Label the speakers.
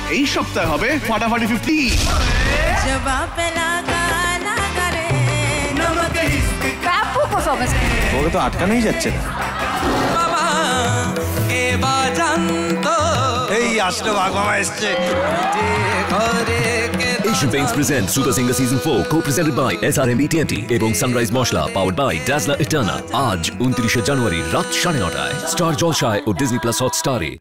Speaker 1: এই সপ্তাহে হবে ফাটাফাটি 50।
Speaker 2: তোকে তো আটকানোই যাচ্ছে না। এই আসলো বাবা এসছে।
Speaker 3: Asian Paints presents Super Singer Season 4, co-presented by SRMB TNT এবং Sunrise Moshla, powered by Dazzler Eterna। আজ 29 জানুয়ারি রাত 9:30টায় স্টার জলসায় ও ডিজনি প্লাস হটস্টারে।